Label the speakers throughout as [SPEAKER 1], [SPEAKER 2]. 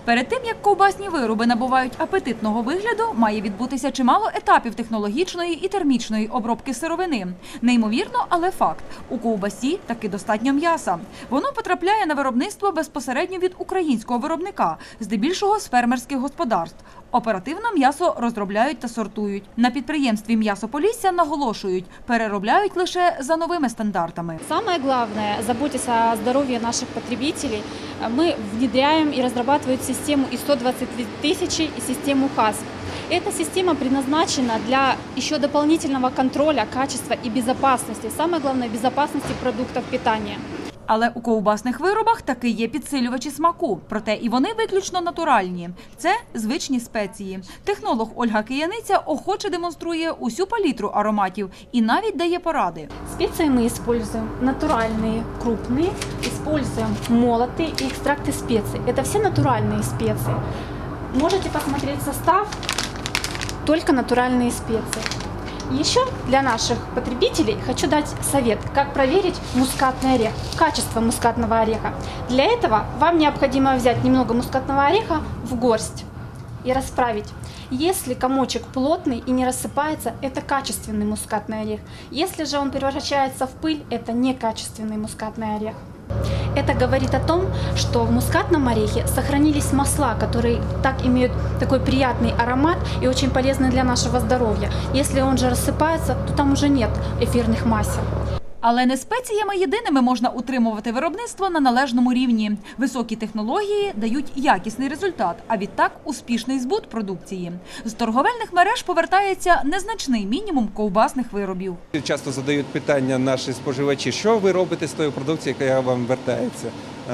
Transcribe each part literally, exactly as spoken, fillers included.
[SPEAKER 1] Перед тим, як ковбасні вироби набувають апетитного вигляду, має відбутися чимало етапів технологічної і термічної обробки сировини. Неймовірно, але факт – у ковбасі таки достатньо м'яса. Воно потрапляє на виробництво безпосередньо від українського виробника, здебільшого з фермерських господарств. Оперативно м'ясо розробляють та сортують. На підприємстві «М'ясо Полісся» наголошують, переробляють лише за новими стандартами.
[SPEAKER 2] Самое главное – заботиться о здоровье наших потребителей. Мы внедряем и разрабатываем систему ай эс о двадцать тысяч и систему хас. Эта система предназначена для еще дополнительного контроля качества и безопасности. Самое главное – безопасности продуктов питания.
[SPEAKER 1] Але у ковбасних виробах таки є підсилювачі смаку, проте і вони виключно натуральні. Це звичні спеції. Технолог Ольга Кияниця охоче демонструє усю палітру ароматів і навіть дає поради.
[SPEAKER 2] Специи мы используем натуральные, крупные, используем молотые и экстракты специй. Это все натуральные специи. Можете посмотреть состав, только натуральные специи. Еще для наших потребителей хочу дать совет, как проверить мускатный орех, качество мускатного ореха. Для этого вам необходимо взять немного мускатного ореха в горсть и расправить. Если комочек плотный и не рассыпается, это качественный мускатный орех. Если же он превращается в пыль, это некачественный мускатный орех. Это говорит о том, что в мускатном орехе сохранились масла, которые так имеют такой приятный аромат и очень полезны для нашего здоровья. Если он же рассыпается, то там уже нет эфирных масел.
[SPEAKER 1] Але не спеціями єдиними можна утримувати виробництво на належному рівні. Високі технології дають якісний результат, а відтак успішний збут продукції. З торговельних мереж повертається незначний мінімум ковбасних виробів.
[SPEAKER 3] Часто задають питання наші споживачі, що ви робите з тою продукцією, яка вам вертається.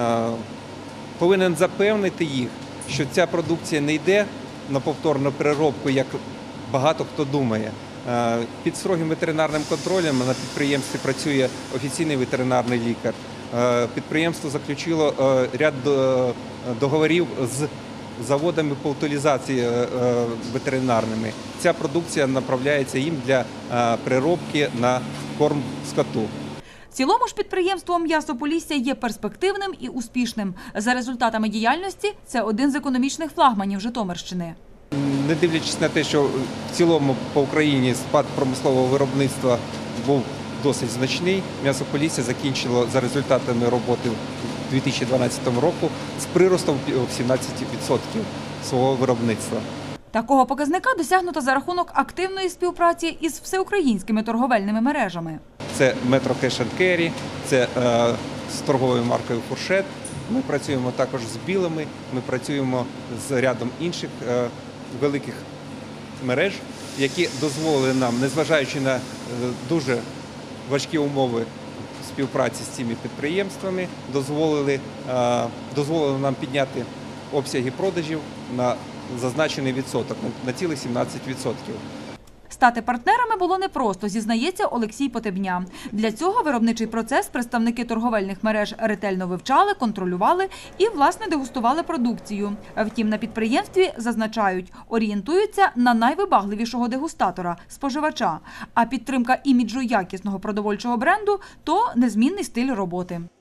[SPEAKER 3] Повинен запевнити їх, що ця продукція не йде на повторну переробку, як багато хто думає. Під строгим ветеринарним контролем на підприємстві працює офіційний ветеринарний лікар. Підприємство заключило ряд договорів з заводами по утилізації ветеринарними. Ця продукція направляється їм для переробки на корм скоту.
[SPEAKER 1] В цілому ж підприємство «М'ясо Полісся» є перспективним і успішним. За результатами діяльності це один з економічних флагманів Житомирщини.
[SPEAKER 3] Не дивлячись на те, що в цілому по Україні спад промислового виробництва був досить значний, «М'ясо Полісся» закінчило за результатами роботи у дві тисячі дванадцятому року з приростом в сімнадцять відсотків свого виробництва.
[SPEAKER 1] Такого показника досягнуто за рахунок активної співпраці із всеукраїнськими торговельними мережами.
[SPEAKER 3] Це Metro Cash and Carry, це е, з торговою маркою «Фуршет». Ми працюємо також з білими, ми працюємо з рядом інших е, великих мереж, які дозволили нам, незважаючи на дуже важкі умови співпраці з цими підприємствами, дозволили, дозволили нам підняти обсяги продажів на зазначений відсоток, на цілих сімнадцять відсотків.
[SPEAKER 1] Стати партнерами було непросто, зізнається Олексій Потебня. Для цього виробничий процес представники торговельних мереж ретельно вивчали, контролювали і, власне, дегустували продукцію. Втім, на підприємстві, зазначають, орієнтуються на найвибагливішого дегустатора – споживача. А підтримка іміджу якісного продовольчого бренду – то незмінний стиль роботи.